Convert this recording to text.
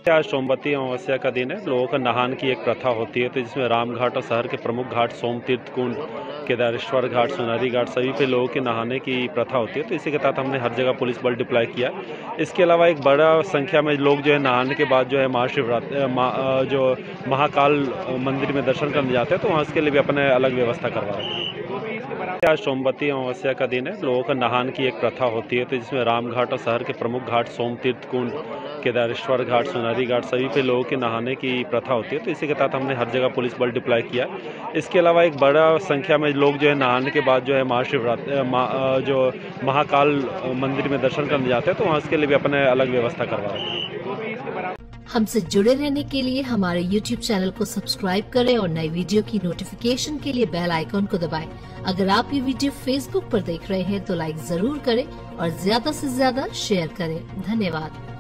आज सोमवती अमावस्या का दिन है। लोगों का नहान की एक प्रथा होती है, तो जिसमें रामघाट और शहर के प्रमुख घाट सोमतीर्थ कुंड, केदारेश्वर घाट, सोनारी घाट सभी पे लोगों के नहाने की प्रथा होती है। तो इसी के तहत हमने हर जगह पुलिस बल डिप्लॉय किया। इसके अलावा एक बड़ा संख्या में लोग जो है नहाने के बाद जो है महाशिवरात्रि जो महाकाल मंदिर में दर्शन करने जाते हैं, तो वहाँ इसके लिए भी अपने अलग व्यवस्था करवा रहे हैं। आज सोमवती अमावस्या का दिन है। लोगों का नहान की एक प्रथा होती है, तो जिसमें रामघाट और शहर के प्रमुख घाट सोमतीर्थ कुंड, केदारेश्वर घाट, सोनारी घाट सभी पे लोगों के नहाने की प्रथा होती है। तो इसी के तहत हमने हर जगह पुलिस बल डिप्लॉय किया। इसके अलावा एक बड़ा संख्या में लोग जो है नहाने के बाद जो है महाशिवरात्रि जो महाकाल मंदिर में दर्शन करने जाते हैं, तो वहाँ इसके लिए भी अपने अलग व्यवस्था करवा रहे हैं। हमसे जुड़े रहने के लिए हमारे YouTube चैनल को सब्सक्राइब करें और नई वीडियो की नोटिफिकेशन के लिए बेल आइकॉन को दबाएं। अगर आप ये वीडियो Facebook पर देख रहे हैं तो लाइक जरूर करें और ज्यादा से ज्यादा शेयर करें। धन्यवाद।